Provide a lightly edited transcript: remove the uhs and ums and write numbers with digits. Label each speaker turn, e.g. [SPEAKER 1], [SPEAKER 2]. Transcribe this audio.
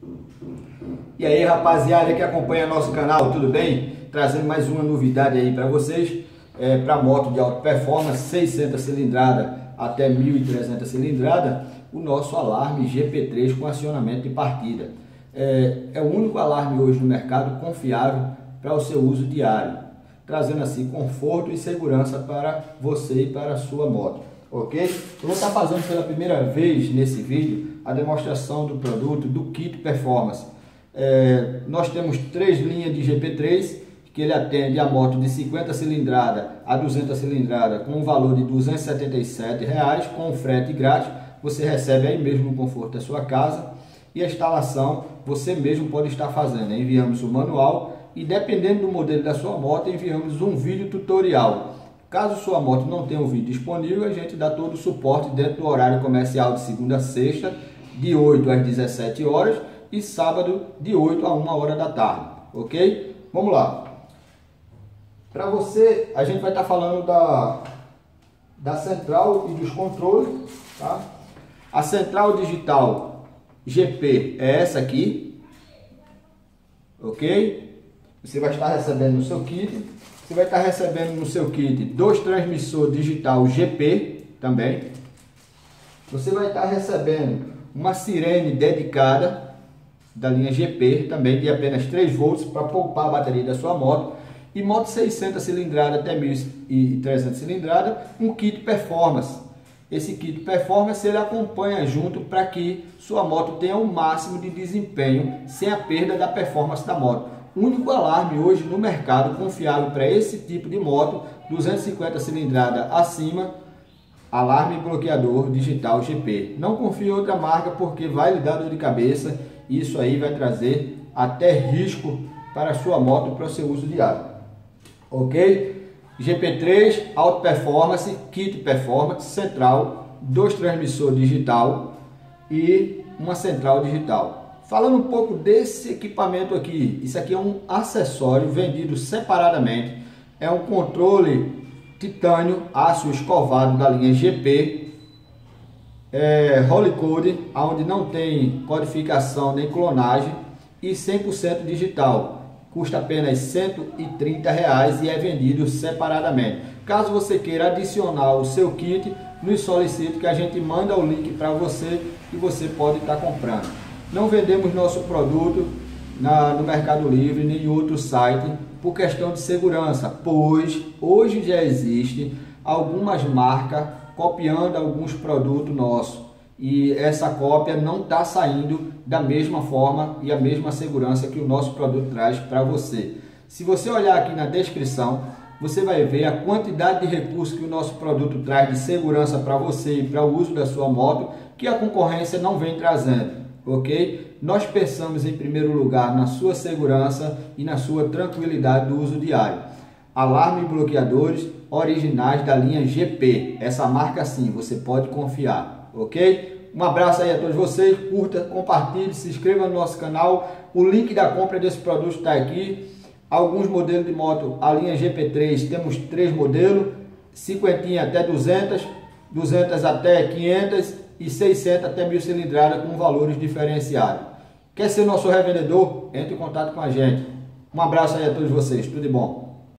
[SPEAKER 1] E aí, rapaziada que acompanha nosso canal, tudo bem? Trazendo mais uma novidade aí para vocês, para moto de alta performance, 600 cilindrada até 1.300 cilindrada, o nosso alarme GP3 com acionamento de partida. É o único alarme hoje no mercado confiável para o seu uso diário, trazendo assim conforto e segurança para você e para a sua moto, ok? Eu vou estar fazendo pela primeira vez nesse vídeo a demonstração do produto do kit performance. Nós temos três linhas de GP3 que ele atende a moto de 50 cilindrada a 200 cilindrada com um valor de R$ 277 com frete grátis. Você recebe aí mesmo no conforto da sua casa, e a instalação você mesmo pode estar fazendo. Enviamos o manual e, dependendo do modelo da sua moto, enviamos um vídeo tutorial. Caso sua moto não tenha um vídeo disponível, a gente dá todo o suporte dentro do horário comercial de segunda a sexta, de 8 às 17 horas e sábado de 8 a 1 hora da tarde, ok? Vamos lá. Para você, a gente vai estar falando da central e dos controles, tá? A central digital GP é essa aqui, ok? Você vai estar recebendo no seu kit. Você vai estar recebendo no seu kit dois transmissores digital GP também. Você vai estar recebendo uma sirene dedicada da linha GP também de apenas 3 volts para poupar a bateria da sua moto. E moto 600 cilindrada até 1.300 cilindrada, um kit performance. Esse kit performance ele acompanha junto para que sua moto tenha o máximo de desempenho sem a perda da performance da moto. O único alarme hoje no mercado confiável para esse tipo de moto, 250 cilindrada acima, alarme bloqueador digital GP. Não confie em outra marca porque vai lhe dar dor de cabeça e isso aí vai trazer até risco para a sua moto para o seu uso diário. Ok? GP3, Auto Performance, Kit Performance, central, dois transmissores digital e uma central digital. Falando um pouco desse equipamento aqui, isso aqui é um acessório vendido separadamente, é um controle titânio, aço escovado da linha GP, Holy Code, onde não tem codificação nem clonagem e 100% digital. Custa apenas R$ 130 e é vendido separadamente. Caso você queira adicionar o seu kit, nos solicite que a gente manda o link para você e você pode estar comprando. Não vendemos nosso produto no Mercado Livre nem em outro site por questão de segurança, pois hoje já existe algumas marcas copiando alguns produtos nossos. E essa cópia não está saindo da mesma forma e a mesma segurança que o nosso produto traz para você. Se você olhar aqui na descrição, você vai ver a quantidade de recursos que o nosso produto traz de segurança para você e para o uso da sua moto, que a concorrência não vem trazendo, ok? Nós pensamos em primeiro lugar na sua segurança e na sua tranquilidade do uso diário. Alarme e bloqueadores originais da linha GP, essa marca sim, você pode confiar. Ok? Um abraço aí a todos vocês, curta, compartilhe, se inscreva no nosso canal, o link da compra desse produto está aqui. Alguns modelos de moto, a linha GP3, temos 3 modelos, 50 até 200, 200 até 500 e 600 até 1.000 cilindrada com valores diferenciados. Quer ser nosso revendedor? Entre em contato com a gente. Um abraço aí a todos vocês, tudo de bom.